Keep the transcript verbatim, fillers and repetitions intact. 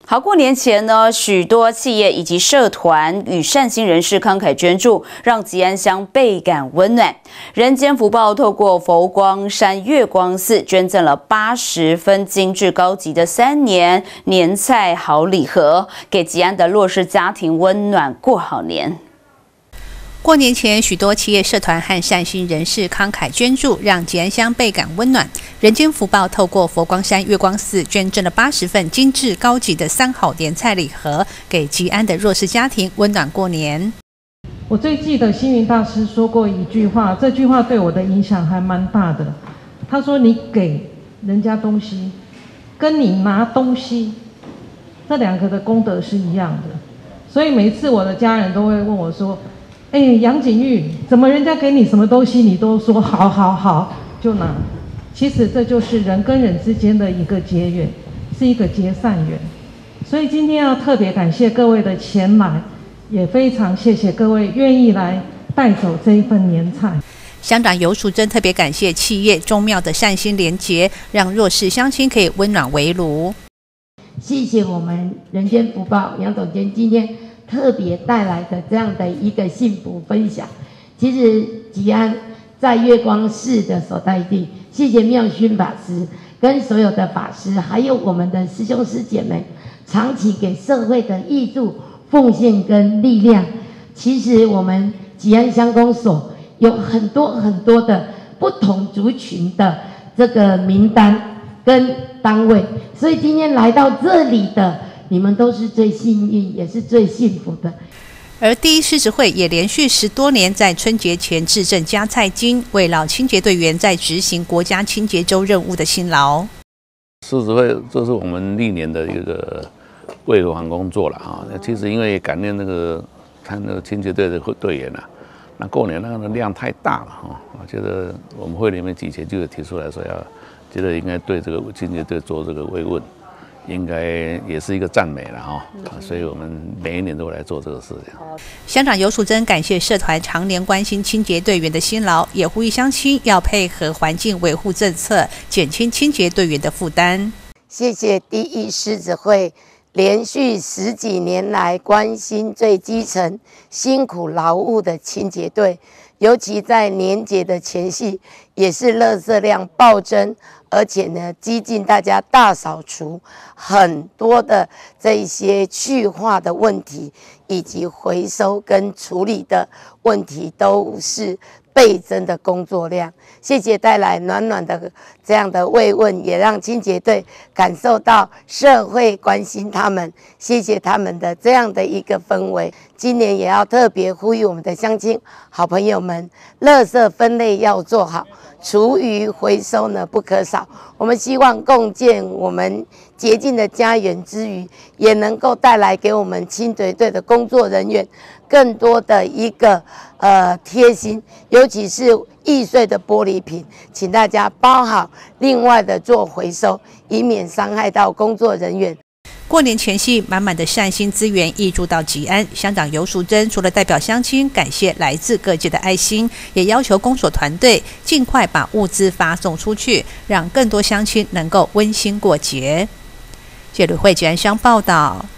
好，过年前呢，许多企业以及社团与善心人士慷慨捐助，让吉安乡倍感温暖。人间福报透过佛光山月光寺捐赠了八十分精致高级的三年年菜好礼盒，给吉安的弱势家庭温暖过好年。 过年前，许多企业社团和善心人士慷慨捐助，让吉安乡倍感温暖。人间福报透过佛光山月光寺捐赠了八十份精致高级的三好年菜礼盒，给吉安的弱势家庭温暖过年。 我最记得星云大师说过一句话，这句话对我的影响还蛮大的。他说：“你给人家东西，跟你拿东西，这两个的功德是一样的。”所以每一次我的家人都会问我说： 哎，杨景玉，怎么人家给你什么东西，你都说好好好就拿？其实这就是人跟人之间的一个结缘，是一个结善缘。所以今天要特别感谢各位的前来，也非常谢谢各位愿意来带走这一份年菜。 乡长游淑珍特别感谢企业宗庙的善心连结，让弱势乡亲可以温暖围炉。 谢谢我们人间福报杨总监今天 特别带来的这样的一个幸福分享，其实吉安在月光寺的所在地，谢谢妙勋法师跟所有的法师，还有我们的师兄师姐们，长期给社会的益助、奉献跟力量。其实我们吉安乡公所有很多很多的不同族群的这个名单跟单位，所以今天来到这里的 你们都是最幸运，也是最幸福的。 而第一狮子会也连续十多年在春节前致赠加菜金，为老清洁队员在执行国家清洁周任务的辛劳。 狮子会这是我们历年的一个慰问工作了啊。其实因为感念那个他那个清洁队的队员啊，那过年那个量太大了哈，我觉得我们会里面以前就有提出来说要，觉得应该对这个清洁队做这个慰问。 应该也是一个赞美了哈，所以我们每一年都来做这个事情。 乡长游淑珍感谢社团常年关心清洁队员的辛劳，也呼吁乡亲要配合环境维护政策，减轻清洁队员的负担。 谢谢第一狮子会连续十几年来关心最基层、辛苦劳务的清洁队，尤其在年节的前夕，也是垃圾量暴增。 而且呢，激进大家大扫除很多的这一些去化的问题，以及回收跟处理的问题，都是倍增的工作量。谢谢带来暖暖的这样的慰问，也让清洁队感受到社会关心他们，谢谢他们的这样的一个氛围。今年也要特别呼吁我们的乡亲好朋友们，垃圾分类要做好。 厨余回收呢不可少，我们希望共建我们洁净的家园之余，也能够带来给我们清洁队的工作人员更多的一个呃贴心，尤其是易碎的玻璃瓶，请大家包好，另外的做回收，以免伤害到工作人员。 过年前夕，满满的善心资源挹注到吉安。乡长游淑珍除了代表乡亲感谢来自各界的爱心，也要求公所团队尽快把物资发送出去，让更多乡亲能够温馨过节。记者吕慧吉安乡报道。